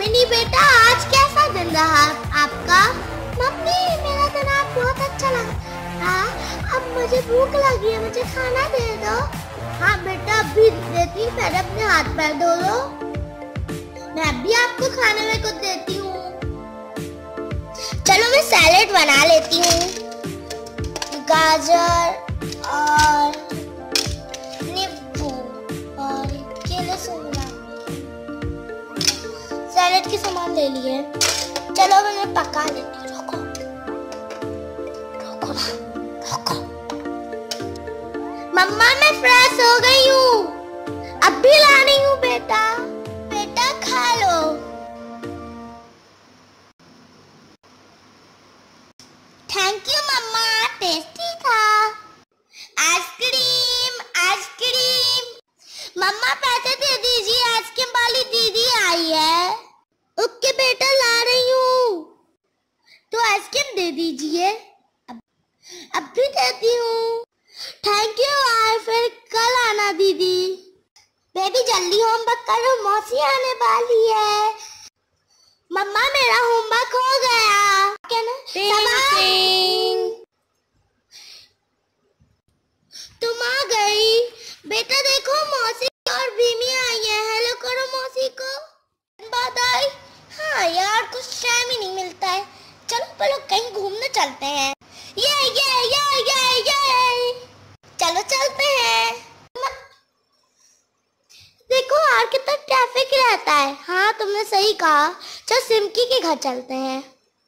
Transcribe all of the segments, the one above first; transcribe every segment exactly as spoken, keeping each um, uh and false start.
Mini बेटा, आज कैसा दिन रहा आपका? मम्मी, मेरा दिन आज बहुत अच्छा लगा। अब मुझे भूख लगी है, मुझे खाना दे दो। हाँ बेटा, अभी देती हूँ, पहले अपने हाथ पैर धो लो। मैं भी आपको खाने में कुछ देती हूँ। चलो मैं सैलेड बना लेती हूँ। गाजर और नींबू और केले शिमला सैलेड के सामान ले लिए। चलो मैं पका लेती हूँ। रुको रुको रुको। मम्मा, मैं फ्रेश हो गई हूँ, अब भी ला रही हूँ। बेटा बेटा खा लो। थैंक यू मम्मा, टेस्टी था। Ice cream ice cream. मम्मा पैसे दे दीजिए, आइसक्रीम वाली दीदी आई है। ओके बेटा, ला रही हूँ। तो आइसक्रीम दे दीजिए। अब अब भी देती हूँ। Thank you. और फिर कल आना दीदी। बेबी जल्दी होमवर्क करो, मौसी आने वाली है। मम्मा, मेरा होमवर्क हो गया। क्या ना? तुम आ गई। बेटा देखो, मौसी और भीमी आई है। हेलो करो मौसी को। बात आई। हाँ यार, कुछ टाइम ही नहीं मिलता है। चलो पहले कहीं घूमने चलते हैं। ये ये ये ये ये चलो चलते हैं। देखो यार, कितना ट्रैफिक रहता है। हाँ तुमने सही कहा। चलो सिमकी के घर चलते हैं।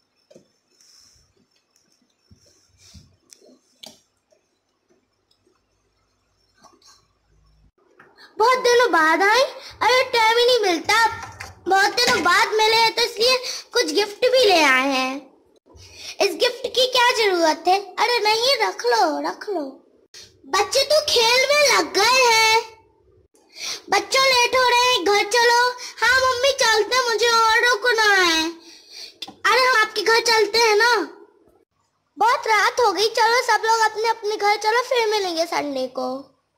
बहुत दिनों बाद आई। अरे टाइम ही नहीं मिलता। बहुत दिनों बाद मिले हैं तो इसलिए कुछ गिफ्ट भी ले आए हैं। इस गिफ्ट की क्या जरूरत है? अरे नहीं, रख लो रख लो। बच्चे तो खेल में लग गए हैं। बच्चों लेट हो रहे हैं, घर चलो। हाँ मम्मी चलते, मुझे और रुकना है। अरे हम आपके घर चलते हैं ना। बहुत रात हो गई, चलो सब लोग अपने अपने घर चलो, फिर मिलेंगे संडे को।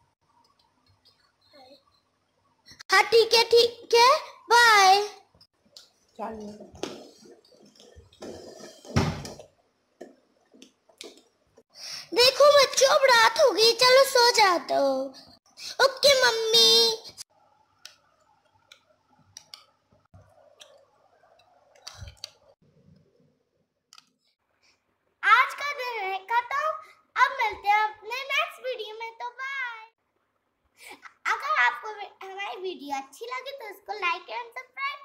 हाँ ठीक है ठीक है, बाय। देखो बच्चों, अब रात हो गई, चलो सो जाते हो। Okay mummy. आज का दिन है खत्म। अब मिलते हैं अपने नेक्स्ट वीडियो में, तो बाय। अगर आपको हमारी वीडियो अच्छी लगी तो इसको लाइक एंड सब्सक्राइब